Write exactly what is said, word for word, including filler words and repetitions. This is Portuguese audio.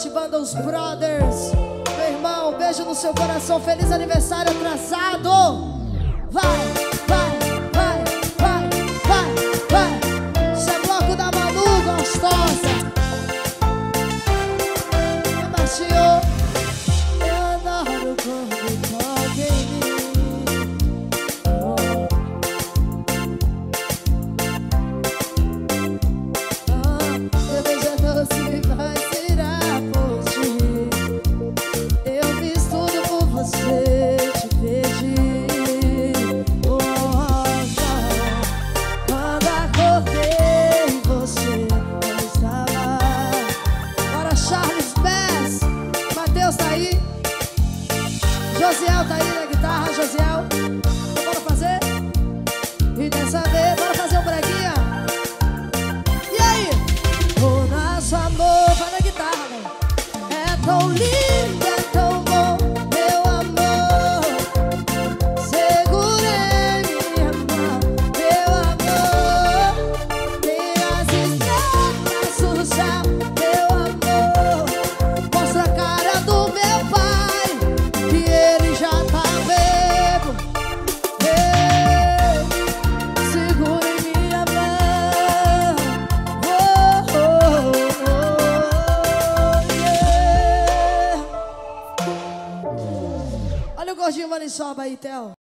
banda Os Brothers. Meu irmão, beijo no seu coração. Feliz aniversário atrasado. Vai, vai, vai, vai, vai, vai. Isso é bloco da Manu gostosa. Abaixou. Eu adoro quando toca em mim. Oh, meu beijo é doce, vai virar por ti. Eu fiz tudo por você, te pedi. Oh, oh, oh. Quando acordei, você não estava. Bora, Charles Bass. Matheus tá aí. Josiel tá aí na guitarra, Josiel. Bora fazer? E dessa vez, bora fazer um breguinha. E aí? O nosso amor, vai na guitarra, mano. É tão lindo, é tão bom, meu amor. Segurei minha mão, meu amor. Tem as estrelas no céu, meu amor. Mostra a cara do meu pai, que ele já tá bebo. Ei, segure minha mão. Oh, oh, oh, yeah. Olha o gordinho Maniçoba aí, Theo.